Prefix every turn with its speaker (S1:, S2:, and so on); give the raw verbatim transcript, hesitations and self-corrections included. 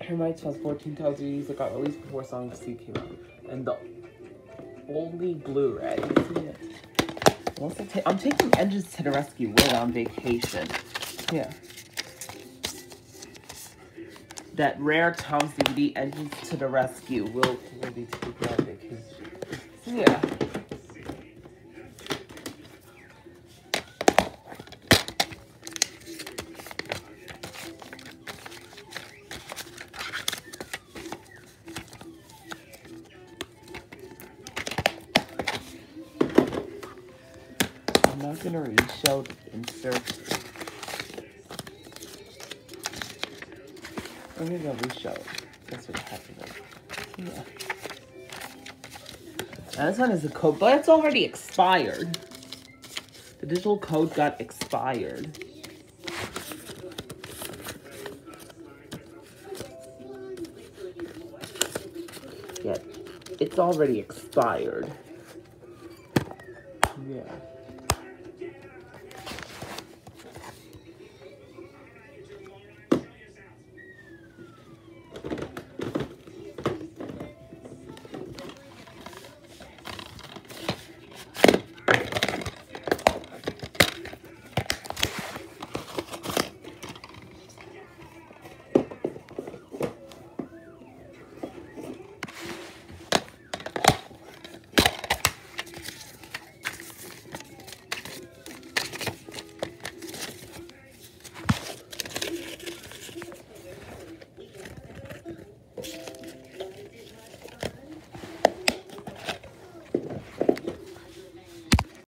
S1: Termites has fourteen Thomas D V Ds that got released before Sonic C came out. And the only Blu-ray. I'm, ta I'm taking Engines to the Rescue Will on vacation. Yeah. That rare Thomas D V D Engines to the Rescue will, will be taken on vacation. Yeah. I'm not gonna reshow the insert. I'm gonna reshow it. That's what happened. Yeah. Now this one is a code, but it's already expired. The digital code got expired. Yeah, it's already expired.